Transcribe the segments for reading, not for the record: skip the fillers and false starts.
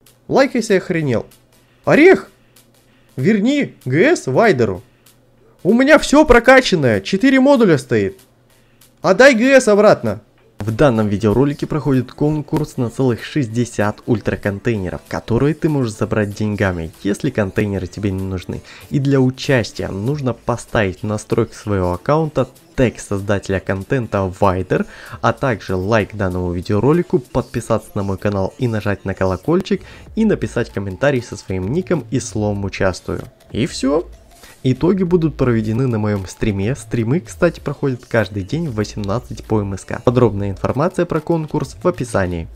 Лайк, если охренел. Орех! Верни ГС Вайдеру. У меня все прокачанное. 4 модуля стоит. Отдай ГС обратно. В данном видеоролике проходит конкурс на целых 60 ультраконтейнеров, которые ты можешь забрать деньгами, если контейнеры тебе не нужны. И для участия нужно поставить в настройках своего аккаунта тег создателя контента Вайдер, а также лайк данному видеоролику, подписаться на мой канал и нажать на колокольчик, и написать комментарий со своим ником и словом «Участвую». И все. Итоги будут проведены на моем стриме. Стримы, кстати, проходят каждый день в 18 по МСК. Подробная информация про конкурс в описании.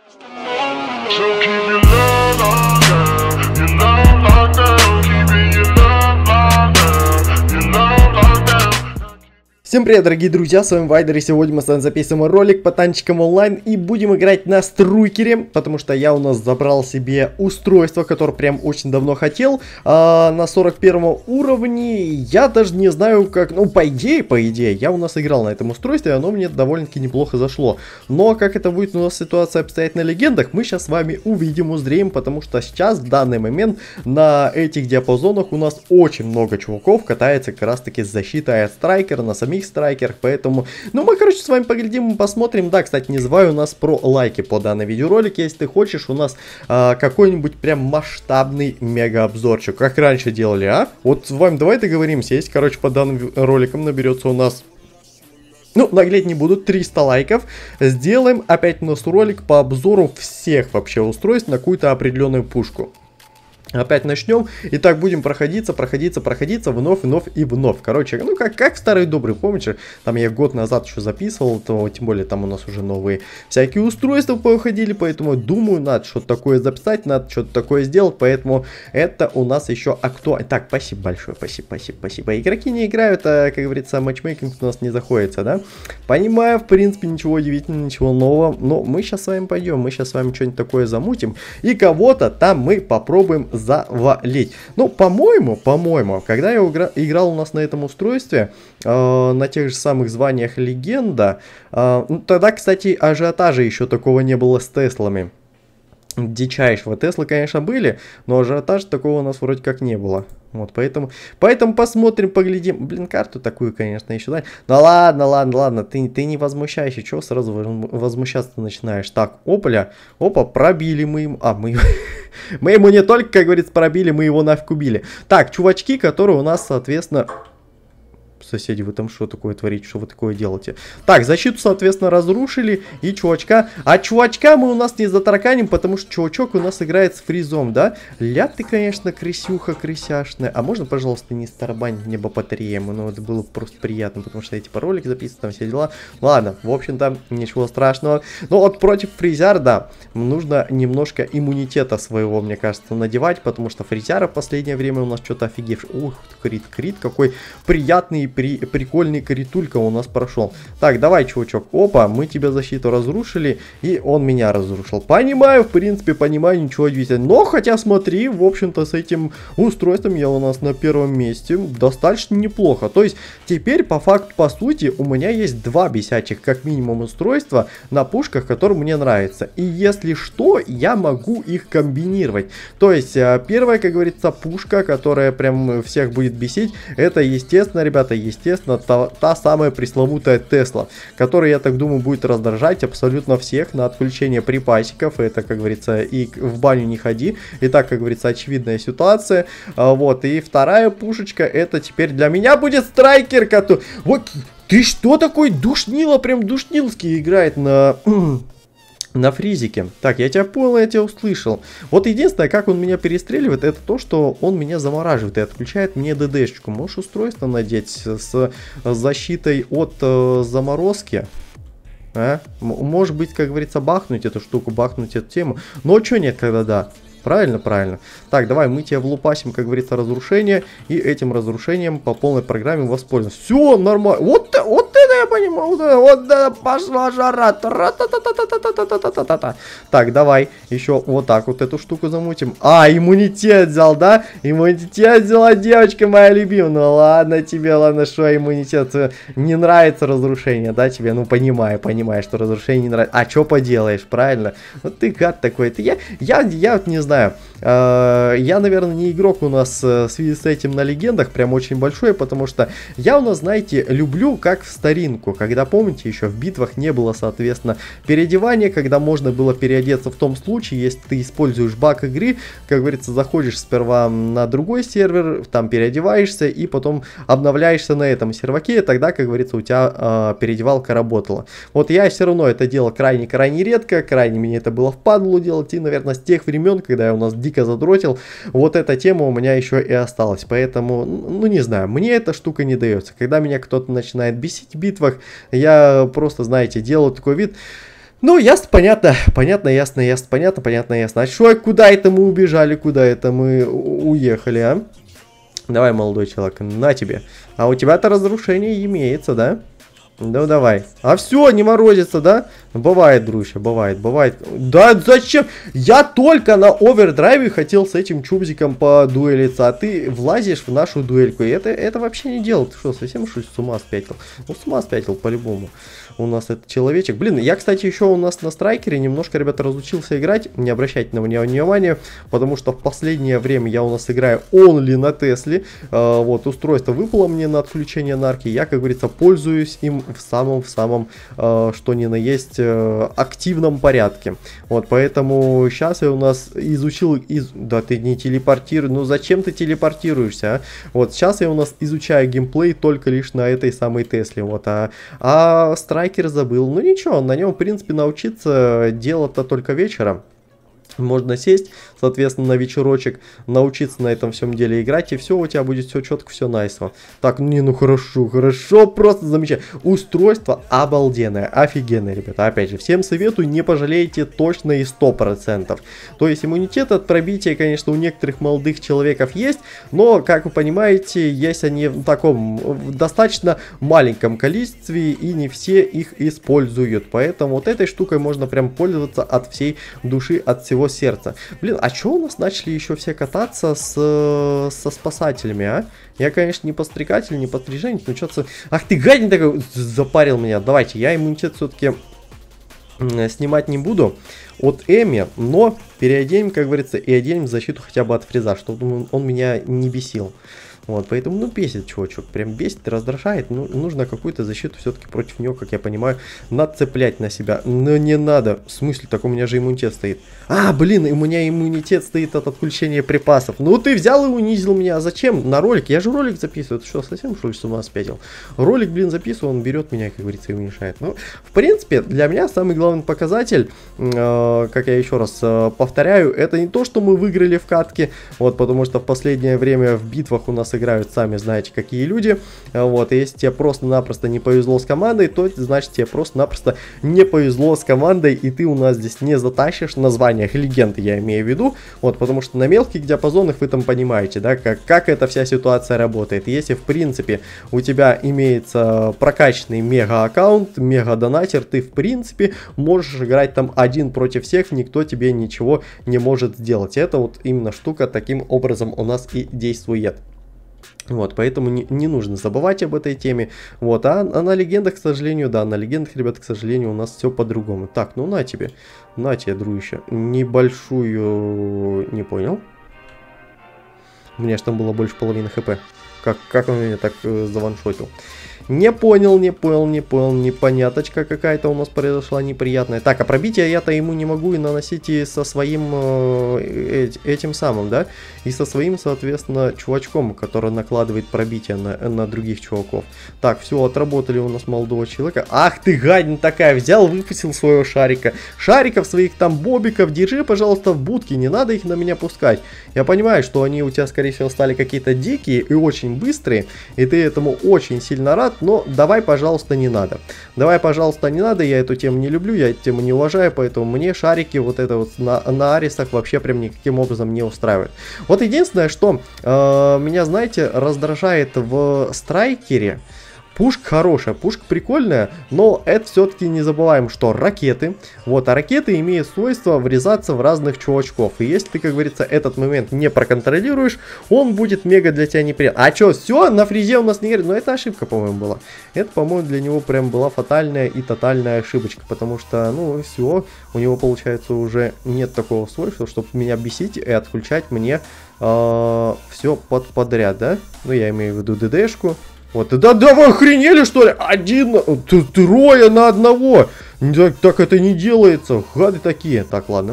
Всем привет, дорогие друзья, с вами Вайдер, и сегодня мы с вами записываем ролик по танчикам онлайн и будем играть на Струкере, потому что я у нас забрал себе устройство, которое прям очень давно хотел, на 41 уровне. Я даже не знаю как, ну по идее, я у нас играл на этом устройстве, оно мне довольно-таки неплохо зашло. Но как это будет у нас ситуация обстоять на легендах, мы сейчас с вами увидим, узреем, потому что сейчас, в данный момент, на этих диапазонах у нас очень много чуваков катается как раз таки с защитой от страйкера на самих страйкерах, поэтому, ну, мы, короче, с вами поглядим и посмотрим. Да, кстати, не забывай у нас про лайки по данному видеоролику, если ты хочешь у нас какой-нибудь прям масштабный мега-обзорчик, как раньше делали, а? Вот с вами давай договоримся, если, короче, по данным роликам наберется у нас, ну, наглеть не буду, 300 лайков, сделаем опять у нас ролик по обзору всех вообще устройств на какую-то определенную пушку. Опять начнем. Итак, будем проходиться, вновь и вновь. Короче, ну как в старый добрый, помните, там я год назад еще записывал, то тем более там у нас уже новые всякие устройства походили, поэтому думаю, надо что-то такое записать, надо что-то такое сделать, поэтому это у нас еще актуально. Так, спасибо большое, спасибо. Игроки не играют, а, как говорится, матчмейкинг у нас не заходится, да? Понимаю, в принципе, ничего удивительного, ничего нового, но мы сейчас с вами пойдем, мы сейчас с вами что-нибудь такое замутим, и кого-то там мы попробуем завалить. Ну, по-моему, когда я играл у нас на этом устройстве, на тех же самых званиях легенда, ну, тогда, кстати, ажиотажа еще такого не было с Теслами. Дичайшего. Теслы, конечно, были, но ажиотажа такого у нас вроде как не было. Вот, поэтому посмотрим, поглядим. Блин, карту такую, конечно, еще дать. Ну ладно, ты не возмущайся, чего сразу возмущаться начинаешь? Так, опа, пробили мы ему. Мы ему не только, как говорится, пробили, мы его нафиг убили. Так, чувачки, которые у нас, соответственно... Соседи, вы там что такое творите, что вы такое делаете? Так, защиту, соответственно, разрушили. И чувачка... А чувачка мы у нас не затараканим, потому что чувачок у нас играет с фризом, да? Ля ты, конечно, крысюха крысяшная. А можно, пожалуйста, не старабанить мне батареем? Ну, это было просто приятно, потому что эти паролики записаны, там все дела. Ладно, в общем-то, ничего страшного. Но вот против фризяра, да, нужно немножко иммунитета своего, мне кажется, надевать, потому что фризяра в последнее время у нас что-то офигевший. Ух, крит, какой приятный прикольный критулька у нас прошел. Так, давай, чувачок. Опа, мы тебя защиту разрушили, и он меня разрушил. Понимаю, в принципе, ничего удивительного. Но, хотя, смотри, в общем-то, с этим устройством я у нас на первом месте. Достаточно неплохо. То есть, теперь, по факту, по сути, у меня есть два бесячих, как минимум, устройства на пушках, которые мне нравятся. И если что, я могу их комбинировать. То есть, первая, как говорится, пушка, которая прям всех будет бесить, это, естественно, ребята, та самая пресловутая Тесла, которая, я так думаю, будет раздражать абсолютно всех на отключение припасиков. Это, как говорится, и в баню не ходи. И так, как говорится, очевидная ситуация. Вот, и вторая пушечка, это теперь для меня будет страйкер, который... Вот, ты что такой душнило, прям душнилский играет на фризике. Так, я тебя понял, я тебя услышал. Вот единственное, как он меня перестреливает, это то, что он меня замораживает и отключает мне ДДшечку. Можешь устройство надеть с защитой от заморозки? А? Может быть, как говорится, бахнуть эту штуку, бахнуть эту тему. Но что нет, когда да? Правильно. Так, давай мы тебя влупасим, как говорится, разрушение. И этим разрушением по полной программе воспользуемся. Все, нормально. Вот это я понимаю, вот да, пошла жара. Так, давай еще вот так вот эту штуку замутим. А, иммунитет взял, да? Иммунитет взяла девочка моя любимая. Ну ладно тебе, ладно, что иммунитет. Не нравится разрушение, да, тебе? Ну, понимаю, что разрушение не нравится. А что поделаешь, правильно? Вот ты гад такой. Я вот не знаю. Я, наверное, не игрок у нас в связи с этим на легендах, прям очень большой, потому что я у нас, знаете, люблю как в старинку, когда, помните, еще в битвах не было, соответственно, переодевания, когда можно было переодеться в том случае, если ты используешь баг игры, как говорится, заходишь сперва на другой сервер, там переодеваешься и потом обновляешься на этом серваке, и тогда, как говорится, у тебя переодевалка работала. Вот я все равно это делал крайне редко, крайне мне это было впадло делать, и, наверное, с тех времен, когда я у нас дико задротил, вот эта тема у меня еще и осталась, поэтому, ну не знаю, мне эта штука не дается. Когда меня кто-то начинает бесить в битвах, я просто, знаете, делаю такой вид. Ну, ясно, понятно, ясно. А что, куда это мы убежали, куда это мы уехали, а? Давай, молодой человек, на тебе. А у тебя-то разрушение имеется, да? Ну, давай. А все, не морозится, да? Бывает, дружище, бывает. Да зачем? Я только на овердрайве хотел с этим чубзиком подуэлиться, а ты влазишь в нашу дуэльку. И это вообще не дело. Ты что, совсем что ли с ума спятил? Ну, с ума спятил по-любому. У нас этот человечек. Блин, я, кстати, еще у нас на страйкере немножко, ребята, разучился играть. Не обращайте на меня внимания, потому что в последнее время я у нас играю only на Тесле. Вот, устройство выпало мне на отключение нарки. Я, как говорится, пользуюсь им в самом, что ни на есть, активном порядке. Вот, поэтому сейчас я у нас изучил... Да ты не телепортируй. Ну, зачем ты телепортируешься, а? Вот, сейчас я у нас изучаю геймплей только лишь на этой самой Тесле. Вот, а страйкер забыл. Ну ничего, на нем, в принципе, научиться делать-то только вечером. Можно сесть, соответственно, на вечерочек, научиться на этом всем деле играть, и все, у тебя будет все четко, все найсово. Так, ну хорошо, просто замечательно. Устройство обалденное, офигенное, ребята. Опять же, всем советую, не пожалеете точно и 100%. То есть иммунитет от пробития, конечно, у некоторых молодых человеков есть, но, как вы понимаете, есть они в таком в достаточно маленьком количестве, и не все их используют. Поэтому вот этой штукой можно прям пользоваться от всей души, от всего сердца. Блин, а что у нас начали еще все кататься со спасателями, а? Я, конечно, не подстрекатель, не подстриженец, но что-то... Ах ты, гадин такой, запарил меня. Давайте, я иммунитет все-таки снимать не буду от Эми, но переоденем, как говорится, и оденем защиту хотя бы от фриза, чтобы он меня не бесил. Вот, поэтому, ну, бесит чувачок, прям бесит, раздражает, ну, нужно какую-то защиту все-таки против него, как я понимаю, нацеплять на себя. Но не надо, в смысле, так у меня же иммунитет стоит. А, блин, у меня иммунитет стоит от отключения припасов. Ну, ты взял и унизил меня, а зачем? На ролик, я же ролик записываю, ты что, совсем что ли с ума спятил? Ролик, блин, записываю, он берет меня, как говорится, и уменьшает. Ну, в принципе, для меня самый главный показатель, как я еще раз повторяю, это не то, что мы выиграли в катке, вот, потому что в последнее время в битвах у нас играют, сами знаете, какие люди. Вот, и если тебе просто-напросто не повезло с командой, то значит тебе просто-напросто не повезло с командой, и ты у нас здесь не затащишь на званиях легенды, я имею в виду. Вот, потому что на мелких диапазонах вы там понимаете, да, как эта вся ситуация работает. Если, в принципе, у тебя имеется прокачанный мега-аккаунт, мега-донатер, ты, в принципе, можешь играть там один против всех, никто тебе ничего не может сделать. Это вот именно штука таким образом у нас и действует. Вот, поэтому не нужно забывать об этой теме. Вот, а на легендах, к сожалению, да, на легендах, ребята, к сожалению, у нас все по-другому. Так, ну на тебе, дружище, небольшую, не понял. У меня же там было больше половины хп. Как он меня так заваншотил? Не понял, непоняточка какая-то у нас произошла неприятная. Так, а пробитие я-то ему не могу и наносить и со своим этим самым, да? И со своим, соответственно, чувачком, который накладывает пробитие на других чуваков. Так, все, отработали у нас молодого человека. Ах ты, гадин такая, взял, выпустил своего шарика. Шариков своих там бобиков держи, пожалуйста, в будке, не надо их на меня пускать. Я понимаю, что они у тебя, скорее всего, стали какие-то дикие и очень быстрые, и ты этому очень сильно рад. Но давай, пожалуйста, не надо. Давай, пожалуйста, не надо. Я эту тему не люблю, я эту тему не уважаю, поэтому мне шарики вот это вот на арисах вообще прям никаким образом не устраивает. Вот единственное, что меня, знаете, раздражает в страйкере, Пушка хорошая, пушка прикольная, но это все-таки не забываем, что ракеты. Вот, а ракеты имеют свойство врезаться в разных чувачков. И если ты, как говорится, этот момент не проконтролируешь, он будет мега для тебя неприятно. А что, все, на фризе у нас не горит? Ну, это ошибка, по-моему, была. Это, по-моему, для него прям была фатальная и тотальная ошибочка, потому что, ну, все, у него, получается, уже нет такого свойства, чтобы меня бесить и отключать мне все подряд, да? Ну, я имею в виду ДДшку. Вот, да вы охренели, что ли? Трое на одного. Так это не делается. Гады такие. Так, ладно.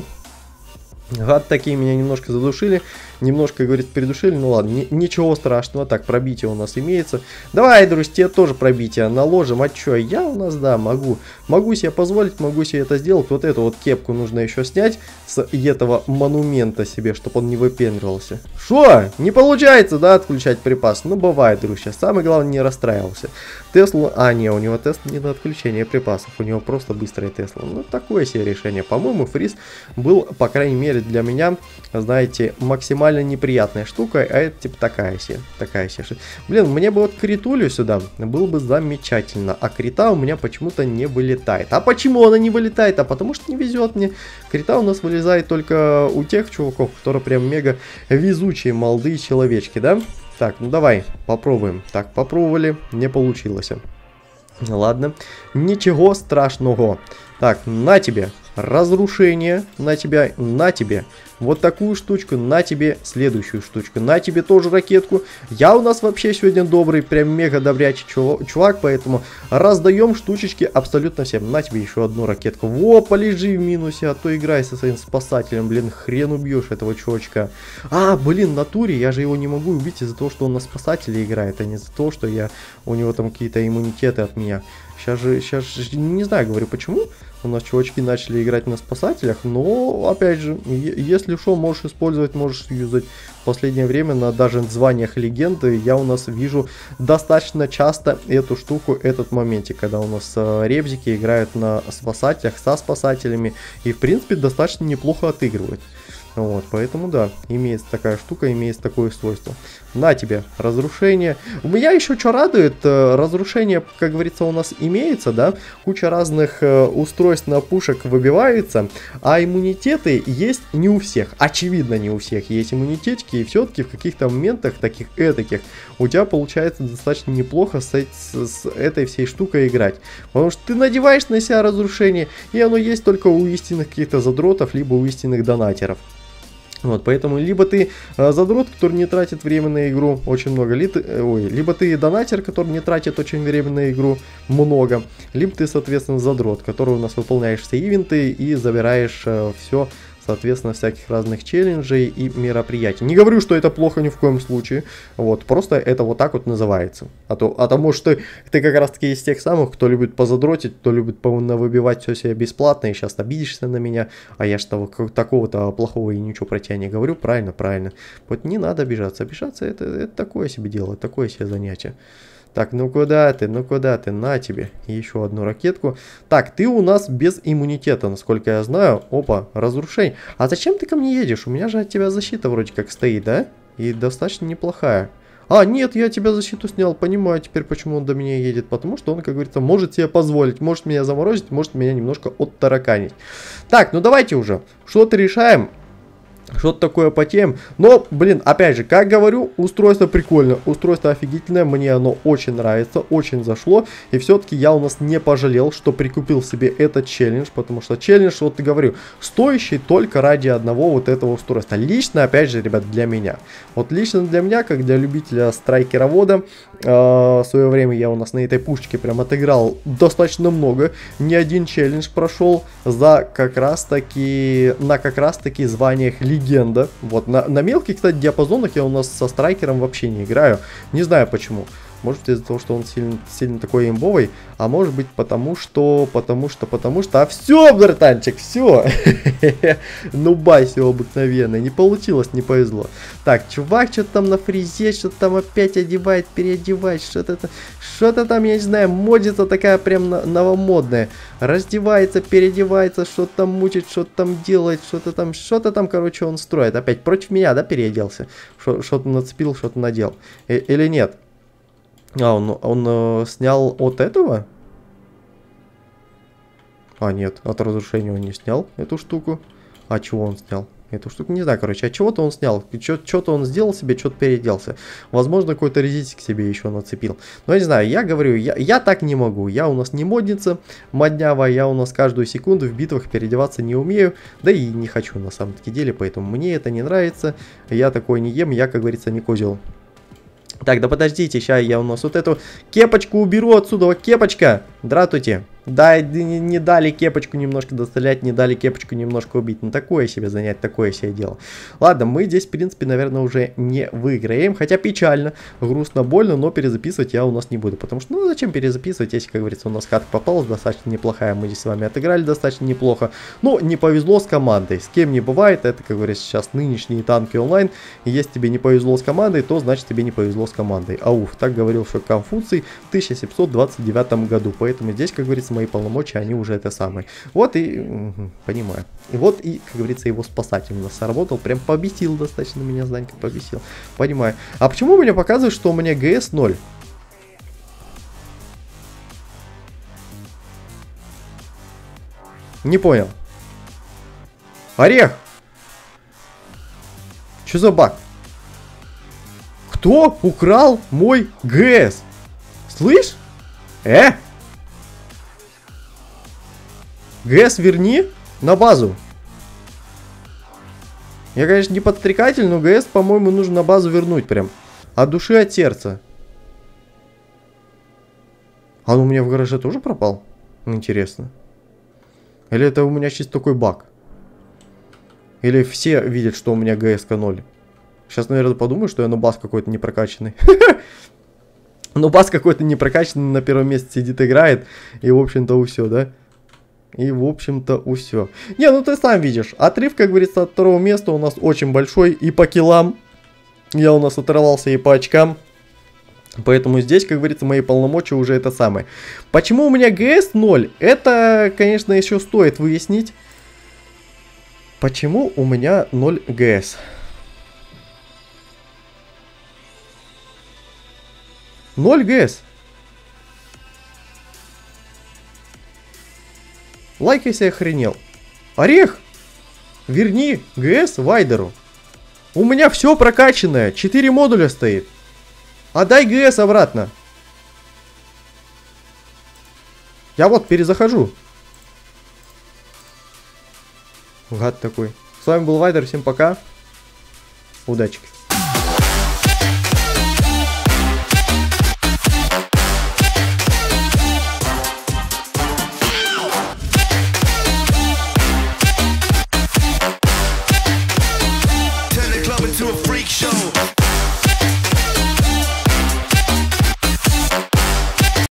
Гады такие меня немножко задушили. Немножко, говорит, передушили. Ну ладно, ничего страшного. Так, пробитие у нас имеется. Давай, друзья, тебе тоже пробитие наложим. А чё, я у нас, да, могу. Могу себе позволить, могу себе это сделать. Вот эту вот кепку нужно еще снять с этого монумента себе, чтобы он не выпендривался. Шо? Не получается, да, отключать припас? Ну, бывает, друзья. Самое главное, не расстраивался. Тесла... А, не, у него тест не на отключение припасов. У него просто быстрая Тесла. Ну, такое себе решение. По-моему, фриз был, по крайней мере, для меня, знаете, максимально неприятная штука, а это типа такая себе. Блин, мне бы вот критулю сюда, было бы замечательно. А крита у меня почему-то не вылетает. А почему она не вылетает? А потому что не везет мне. Крита у нас вылезает только у тех чуваков, которые прям мега везучие молодые человечки, да? Так, ну давай, попробуем. Так, попробовали, не получилось. Ладно, ничего страшного. Так, на тебе разрушение, на тебя, на тебе вот такую штучку, на тебе следующую штучку, на тебе тоже ракетку. Я у нас вообще сегодня добрый, прям мега добрячий чувак, поэтому раздаем штучечки абсолютно всем. На тебе еще одну ракетку. Во, полежи в минусе, а то играй со своим спасателем, блин, хрен убьешь этого чувачка. А, блин, в натуре, я же его не могу убить из-за того, что он на спасателе играет, а не из-за того, что у него там какие-то иммунитеты от меня. Сейчас же, не знаю, говорю, почему у нас чувачки начали играть на спасателях, но, опять же, если что, можешь использовать, можешь юзать. В последнее время на даже званиях легенды я у нас вижу достаточно часто эту штуку, этот моментик, когда у нас ребзики играют на спасателях, со спасателями, и, в принципе, достаточно неплохо отыгрывают. Вот, поэтому да, имеется такая штука, имеется такое свойство. На тебе разрушение. У меня еще что радует, разрушение, как говорится, у нас имеется, да, куча разных устройств на пушек выбивается, а иммунитеты есть не у всех, очевидно не у всех есть иммунитетики, и все-таки в каких-то моментах, таких этаких, у тебя получается достаточно неплохо с этой всей штукой играть, потому что ты надеваешь на себя разрушение, и оно есть только у истинных каких-то задротов, либо у истинных донатеров. Вот, поэтому либо ты задрот, который не тратит время на игру очень много, либо ты донатер, который не тратит очень время на игру много, либо ты, соответственно, задрот, который у нас выполняешь все ивенты и забираешь все, соответственно, всяких разных челленджей и мероприятий. Не говорю, что это плохо ни в коем случае, вот, просто это вот так вот называется. А то может ты как раз таки из тех самых, кто любит позадротить, кто любит выбивать все себе бесплатно, и сейчас обидишься на меня, а я же такого-то плохого и ничего про тебя не говорю, правильно. Вот не надо обижаться, это такое себе дело, такое себе занятие. Так, ну куда ты, на тебе еще одну ракетку. Так, ты у нас без иммунитета, насколько я знаю. Опа, разрушение. А зачем ты ко мне едешь? У меня же от тебя защита вроде как стоит, да? И достаточно неплохая. А, нет, я тебя защиту снял, понимаю теперь, почему он до меня едет. Потому что он, как говорится, может себе позволить. Может меня заморозить, может меня немножко оттараканить. Так, ну давайте уже. Что-то решаем. Что-то такое потеем. Но, блин, опять же, как говорю, устройство прикольное. Устройство офигительное. Мне оно очень нравится. Очень зашло. И все-таки я у нас не пожалел, что прикупил себе этот челлендж. Потому что челлендж, вот я говорю, стоящий только ради одного вот этого устройства. Лично, опять же, ребят, для меня. Вот лично для меня, как для любителя страйкеровода, в свое время я у нас на этой пушечке прям отыграл достаточно много. Не один челлендж прошел за как раз таки званиях легенда. Вот, на мелких, кстати, диапазонах я у нас со страйкером вообще не играю. Не знаю почему. Может быть из-за того, что он сильно такой имбовый, а может быть потому что, а все, братанчик, все. Ну, басё обыкновенное, не получилось, не повезло. Так, чувак что-то там на фризе, что-то там опять одевает, переодевает, что-то там, я не знаю, модится такая прям новомодная. Раздевается, переодевается, что-то там мучит, что-то там делает, что-то там, короче, он строит. Опять против меня, да, переоделся? Что-то нацепил, что-то надел. Или нет? А, он снял от этого? А, нет, от разрушения он не снял эту штуку. А чего он снял? Эту штуку не знаю, короче. А чего-то он снял. Что-то он сделал себе, что-то переделся. Возможно, какой-то резистик себе еще нацепил. Но я не знаю, я говорю, я так не могу. Я у нас не модница моднявая. Я у нас каждую секунду в битвах переодеваться не умею. Да и не хочу на самом-таки деле. Поэтому мне это не нравится. Я такой не ем. Я, как говорится, не козел. Так, да подождите, сейчас я у нас вот эту кепочку уберу отсюда. Кепочка, дратуйте. Да, не дали кепочку немножко дострелять, не дали кепочку немножко убить. Ну, такое себе занять, такое себе дело. Ладно, мы здесь, в принципе, наверное, уже не выиграем. Хотя печально, грустно, больно, но перезаписывать я у нас не буду. Потому что, ну, зачем перезаписывать, если, как говорится, у нас катка попалась достаточно неплохая. Мы здесь с вами отыграли достаточно неплохо. Но не повезло с командой. С кем не бывает, это, как говорится, сейчас нынешние танки онлайн. И если тебе не повезло с командой, то значит тебе не повезло с командой. Ауф, так говорил еще Конфуций в 1729 году. Поэтому здесь, как говорится, мои полномочия, они уже это самое. Вот и, понимаю. И вот и, как говорится, его спасатель у нас сработал. Прям побесил достаточно меня, Занька, побесил. Понимаю. А почему мне показывает, что у меня ГС 0? Не понял. Орех! Что за баг? Кто украл мой ГС? Слышь? ГС верни на базу. Я, конечно, не подстрекатель, но ГС, по-моему, нужно на базу вернуть прям. От души, от сердца. А он у меня в гараже тоже пропал? Интересно. Или это у меня чисто такой баг? Или все видят, что у меня ГС-ка 0? Сейчас, наверное, подумаю, что я нубас какой-то непрокачанный. Нубас какой-то непрокачанный на первом месте сидит, играет. И, в общем-то, все, да? И, в общем-то, все. Не, ну ты сам видишь. Отрыв, как говорится, от второго места у нас очень большой. И по киллам. Я у нас оторвался и по очкам. Поэтому здесь, как говорится, мои полномочия уже это самое. Почему у меня ГС 0? Это, конечно, еще стоит выяснить. Почему у меня 0 ГС? 0 ГС. Лайк, если охренел. Орех! Верни ГС Вайдеру. У меня все прокачанное. 4 модуля стоит. Отдай ГС обратно. Я вот перезахожу. Гад такой. С вами был Вайдер. Всем пока. Удачи.